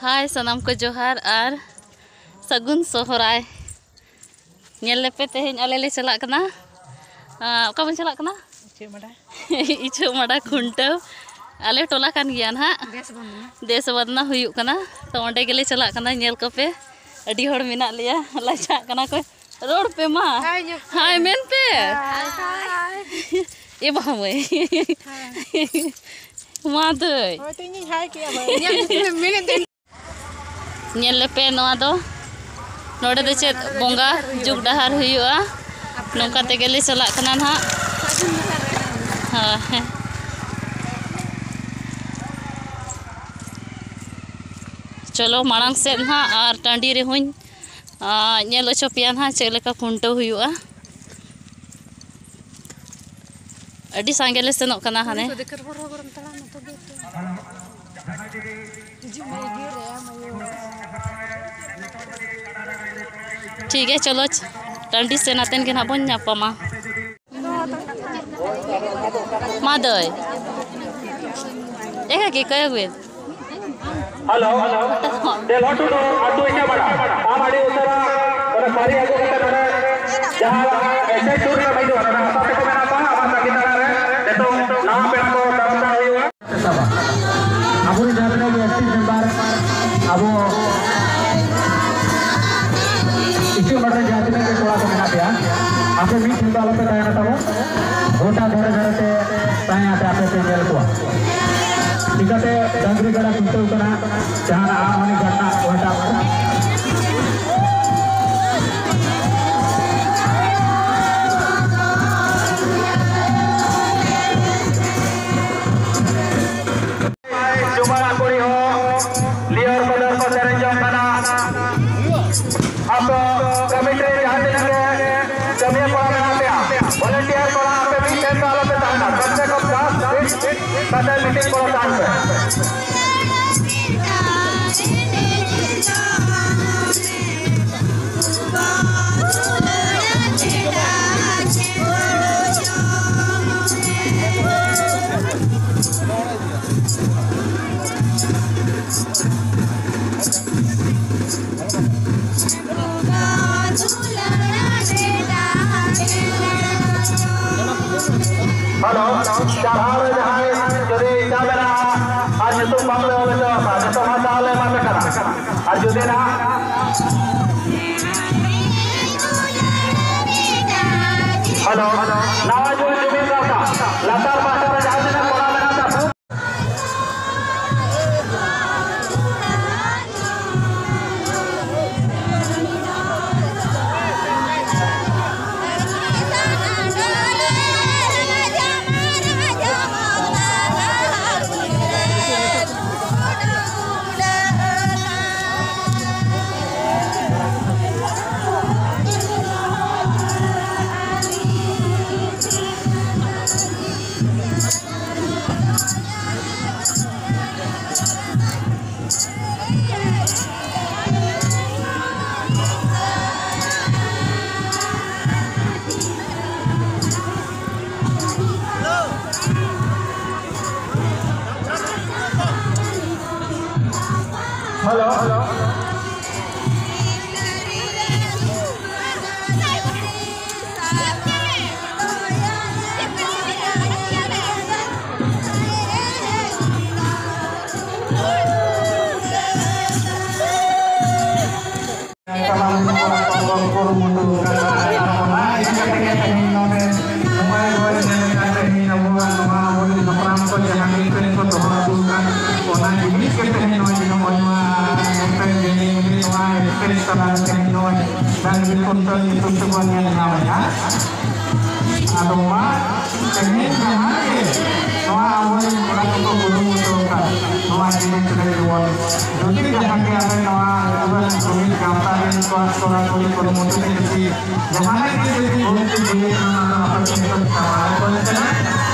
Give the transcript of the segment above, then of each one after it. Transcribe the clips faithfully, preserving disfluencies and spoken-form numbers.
हाय सनाम को जोहार और सगुन सोहराय नेल लेपे तेहेन आले ले चला कना ओका बन चला कना इचो माडा इचो माडा खुंटाव आले टोला कान गिया ना देश बदना हुयु कना तो ओंडे गेले चला कना नेल को पे अडी होड़ मेना लिया लाचा कना को रोड पे मा हाय मेन पे ए बामय मा दई नेल लेपे नोआ दो नोडे दे चेत बोंगा जुग डहार हुयुआ नोंका ते गेले चला कना ना हां चलो मांग से ना और टांडी रे हुई नेल ओचो पिया ना चेलेका खुंटो हुयुआ अडी सांगेले सेनो कना हाने ठीक है चलो टांडी से नातेन के ना बन नापामा मा दई एका के कय हुए हेलो देल हटू दो आटू एका बड़ा आमाडी उतरा और सारी आगो कता नडे जहां ऐसे टूर रे भाई दो ना साथे को मेना पा आमा कितना रे देतो नाम पे को दावता होइवा आबो जाने के एक्टिव मेंबर आबो इचो मडरे जाने के कोड़ा को मेना पिया आपे मी चिंता लपे ताया ताबो गोटा धरे धरे ते ताया ते आपे ते जेल को टिकटे डांगरी गड़ा कुंटो कना जहां आमनी घटना घटा जुमारा कोरी हो लियर बदर को तेरे जो कना आप कमिटी जहां के जमीन को आया वॉलंटियर को आप भी तीन सालों से ताना कम से कम दस बदल मीटिंग को ताना हेलो चार जहां जदे इताबरा आज तो मामले वाले तो आज तो हाले मामले करा आज जदे ना हेलो नावा जो जमीन का लतार पासा में जहां ना कोड़ा बनाता hello hello dan dikontrol itu semuanya namanya atau mah teknik namanya semua awal orang itu guru mengusulkan semua ini sudah dibuat jadi jangan kira semua orang kami gambar dan sekolah kami guru mengusulkan jadi jangan itu jadi untuk jadi apa kita sama konsen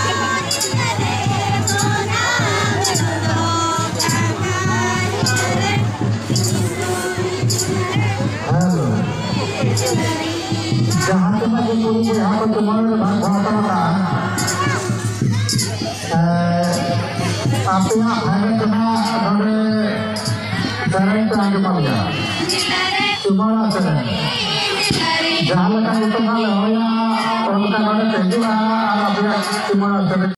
जहाँ तुम्हारे गुरु यहाँ पर तुम्हारे भाषा का आप यहाँ खाने तुम्हारे Sekarang itu yang kepala. Cuma sekarang. Jangan lupa itu kalau ya orang kan ada tentu lah, apa ya cuma